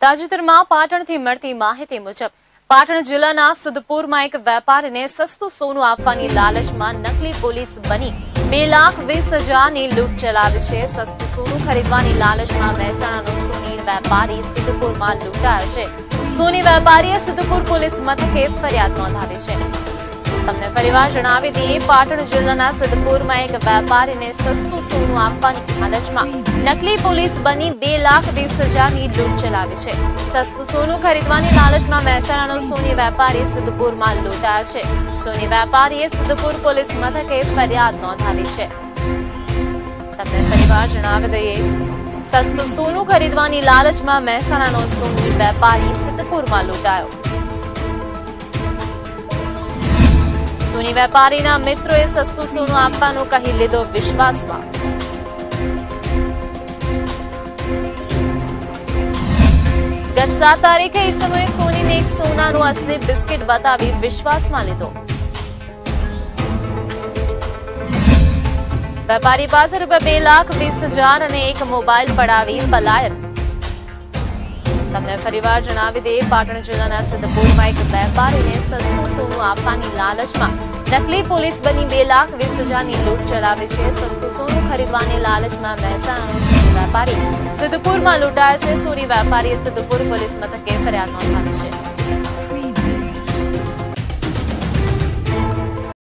તાજેતરમાં પાટણથી મળતી માહિતી મુજબ પાટણ જિલ્લાના સિદ્ધપુરમાં એક વેપારીને સસ્તું સોનું આપવાની લાલચમાં નકલી પોલીસ બની 2,20,000ની લૂંટ ચલાવી છે। સસ્તું સોનું ખરીદવાની લાલચમાં મહેસાણાનો સોની વેપારી સિદ્ધપુરમાં લૂંટાયો છે। સોની વેપારીએ સિદ્ધપુર પોલીસ મથકે ફરિયાદ નોંધાવી છે। તમને ફરીવાર જણાવી દઈએ, પાટણ જિલ્લાના સિદ્ધપુરમાં એક વેપારીને સસ્તું સોનું આપવાની લાલચમાં નકલી પોલીસ બની 2,20,000ની લૂંટ ચલાવી છે। સસ્તું સોનું ખરીદવાની લાલચમાં મહેસાણાનો સોની વેપારી સિદ્ધપુરમાં લૂંટાયો છે। સોની વેપારીએ સિદ્ધપુર પોલીસ મથકે ફરિયાદ નોંધાવી છે। તમને ફરીવાર જણાવી દઈએ, સસ્તું સોનું ખરીદવાની લાલચમાં મહેસાણાનો સોની વેપારી સિદ્ધપુરમાં લૂંટાયો। સોની વેપારીના મિત્રોએ સસ્તું સોનું આપવાનું કહી લીધો વિશ્વાસમાં। ગત 7 તારીખે ઈસમોએ સોનીને એક સોનાનું અસલી બિસ્કિટ બતાવી વિશ્વાસમાં લીધો। વેપારી પાસે ₹2,20,000 અને એક મોબાઈલ પડાવી પલાયન। તમને ફરીવાર જણાવી દઈએ, પાટણ જિલ્લાના સિદ્ધપુરમાં એક વેપારીને સસ્તું સોનું આપવાની લાલચમાં નકલી પોલીસ બની 2,20,000ની લૂંટ ચલાવી છે। સસ્તું સોનું ખરીદવાની લાલચમાં મહેસાણાનો સોની વેપારી સિદ્ધપુરમાં લૂંટાયો છે। સોની વેપારીએ સિદ્ધપુર પોલીસ મથકે ફરિયાદ નોંધાવી છે।